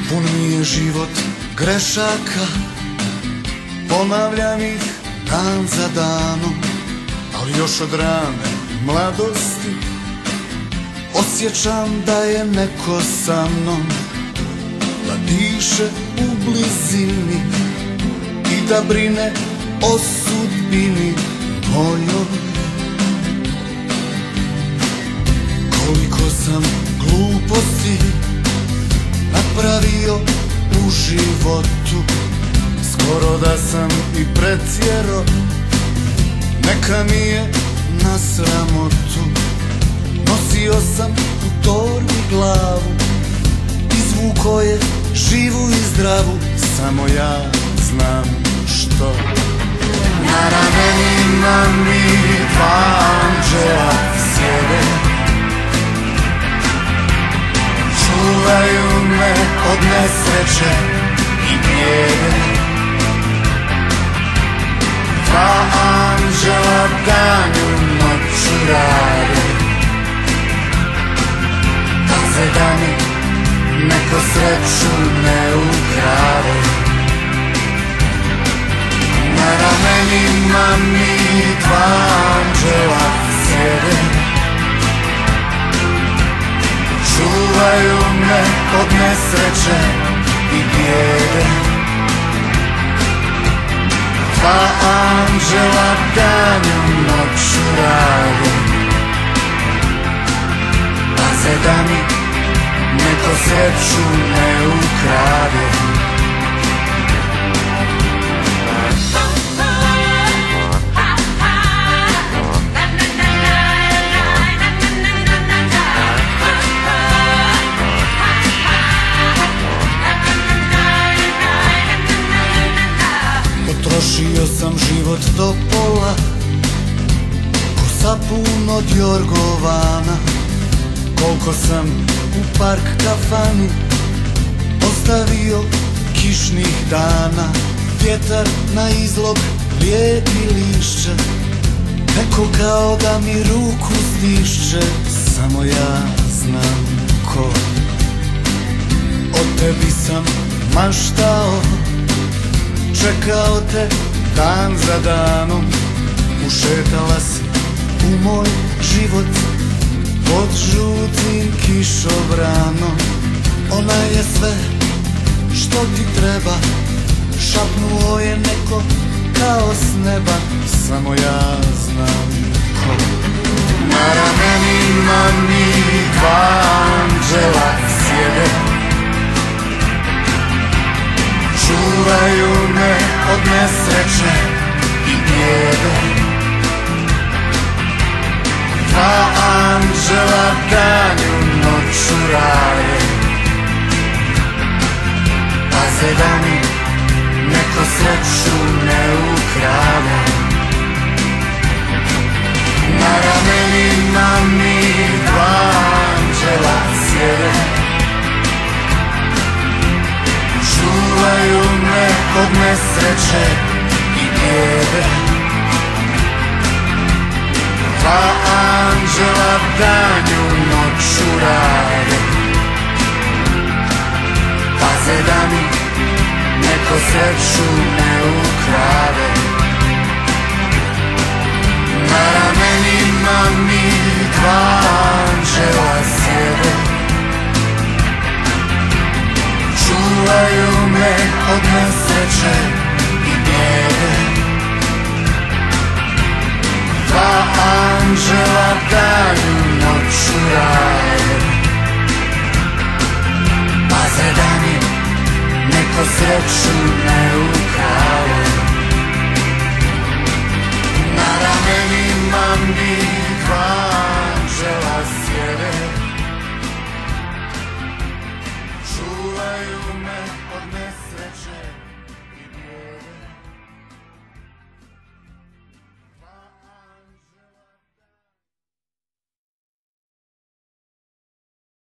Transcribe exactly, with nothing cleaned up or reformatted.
Pun mi je život grešaka, ponavljam ih dan za danom, ali još od rane mladosti osjećam da je neko sa mnom, da diše u blizini i da brine o sudbini mojoj. Koliko sam gluposti napravio u životu, skoro da sam i pretjero, neka mi je na sramotu. Nosio sam u torbi glavu, izvuko je živu i zdravu, samo ja znam što. Na ramenima mi dva anđela sjede, čuvaju me od nesreće i bijede. Dva anđela danju noću rade, paze da mi neko sreću ne ukrade. Na ramenima mi dva anđela sjede, čuvaju me od nesreće i bijede. Dva anđela danju noću rade, paze da mi neko sreću ne ukrade. Potrošio sam život do pola, ko sapun od jorgovana. Koliko sam u park kafani ostavio kišnih dana. Vjetar na izlog lijepi lišće, neko kao da mi ruku stišće, samo ja znam ko. O tebi sam maštao, čekao te dan za danom. Ušetala si u moj život pod žutim kišobranom. Ona je sve što ti treba, šapnuo je neko kao s neba, samo ja znam ko. Na ramenima mi dva anđela sjede, čuvaju me od nesreće i bijede. Dva anđela danju noću rade, paze da mi neko sreću ne ukrade. Na ramenima mi dva anđela sjede, čuvaju me od nesreće i bijede. Dva anđela danju noću rade, paze da mi neko sreću ne ukrade. Na ramenima mi dva anđela sjede, čuvaju me od nesreće i bijede. Dva anđela danju noću rade, paze da mi neko sreću ne ukrade.